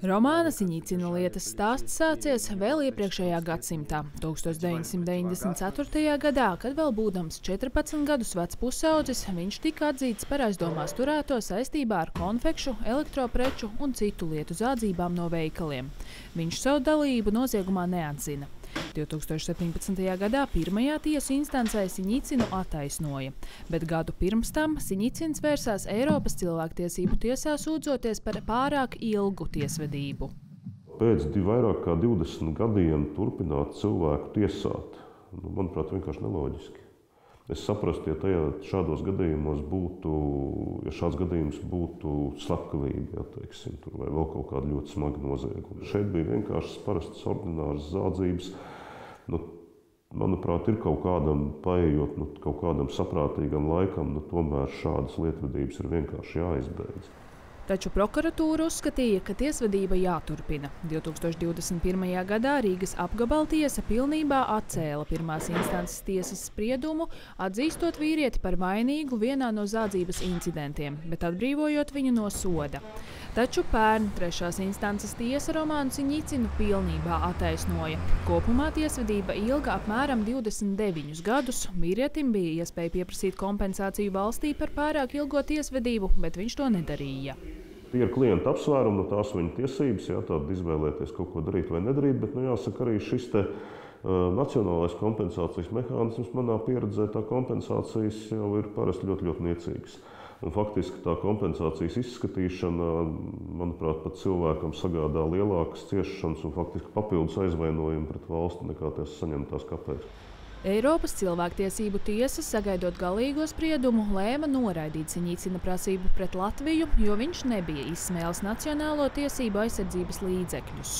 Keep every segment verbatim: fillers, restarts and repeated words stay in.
Romāna Siņicina lietas stāsts sācies vēl iepriekšējā gadsimtā, tūkstoš deviņsimt deviņdesmit ceturtajā gadā, kad vēl būdams četrpadsmit gadus vecs pusaudzis, viņš tika atzīts par aizdomās turēto saistībā ar konfekšu, elektropreču un citu lietu zādzībām no veikaliem. Viņš savu dalību noziegumā neatzina. divtūkstoš septiņpadsmitajā gadā pirmajā tiesu instancē Siņicinu attaisnoja, bet gadu pirms tam Siņicins vērsās Eiropas cilvēktiesību tiesā sūdzoties par pārāk ilgu tiesvedību. Pēc vairāk kā divdesmit gadiem turpināt cilvēku tiesāt, nu, manuprāt, vienkārši neloģiski. Es saprastu, ja tajā šādos gadījumos būtu, ja šāds gadījums būtu slepkavība, ja, teiksim, tur, vai vēl kaut kāda ļoti smaga nozieguma. Šeit bija vienkārši parastas ordināras zādzības. Nu, manuprāt, ir kaut kādam paejot, nu, kaut kādam saprātīgam laikam, nu, tomēr šādas lietvedības ir vienkārši jāizbeidz. Taču prokuratūra uzskatīja, ka tiesvedība jāturpina. divtūkstoš divdesmit pirmajā gadā Rīgas apgabaltiesa pilnībā atcēla pirmās instances tiesas spriedumu, atzīstot vīrieti par vainīgu vienā no zādzības incidentiem, bet atbrīvojot viņu no soda. Taču pērn trešās instances tiesa Romānu Siņicinu pilnībā attaisnoja. Kopumā tiesvedība ilga apmēram divdesmit deviņus gadus. Vīrietim bija iespēja pieprasīt kompensāciju valstī par pārāk ilgo tiesvedību, bet viņš to nedarīja. Tie ir klienta apsvērumi, no tās viņa tiesības, jā, tāda izvēlēties kaut ko darīt vai nedarīt, bet, nu, jāsaka, arī šis te uh, nacionālais kompensācijas mehānisms manā pieredzē, tā kompensācijas jau ir parasti ļoti, ļoti niecīgas. Un faktiski tā kompensācijas izskatīšana, manuprāt, pat cilvēkam sagādā lielākas ciešanas un faktiski papildus aizvainojumu pret valsti nekā tās saņemtās kāpēc. Eiropas cilvēktiesību tiesa, sagaidot galīgo spriedumu, lēma noraidīt Siņicina prasību pret Latviju, jo viņš nebija izsmēlis nacionālo tiesību aizsardzības līdzekļus.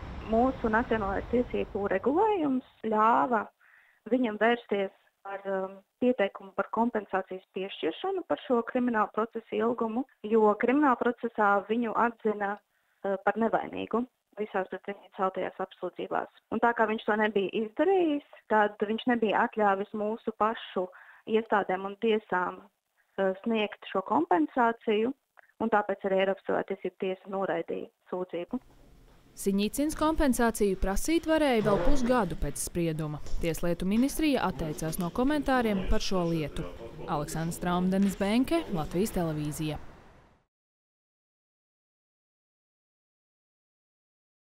Mūsu nacionālais tiesību regulējums ļāva viņam vērsties ar um, pieteikumu par kompensācijas piešķiršanu par šo kriminālu procesu ilgumu, jo krimināla procesā viņu atzina uh, par nevainīgu visās pret viņu celtajās apsūdzībās. Un tā kā viņš to nebija izdarījis, tad viņš nebija atļāvis mūsu pašu iestādēm un tiesām uh, sniegt šo kompensāciju, un tāpēc arī Eiropas cilvēktiesību tiesa noraidīja sūdzību. Siņicins kompensāciju prasīt varēja vēl pusgadu pēc sprieduma. Tieslietu ministrija atteicās no komentāriem par šo lietu. Aleksandrs Traumdenis Benke, Latvijas televīzija.